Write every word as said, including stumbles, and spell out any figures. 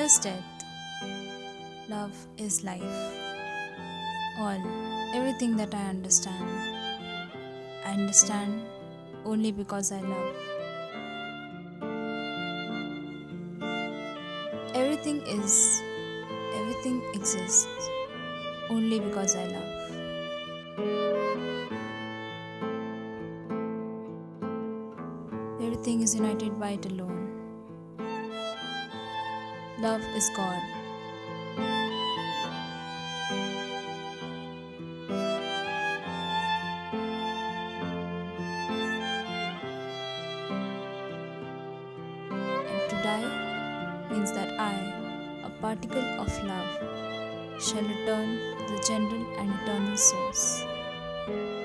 is death. Love is life. All, everything that I understand, I understand only because I love. Everything is, everything exists only because I love. Everything is united by it alone. Love is God. And to die means that I, a particle of love, shall return to the general and eternal source.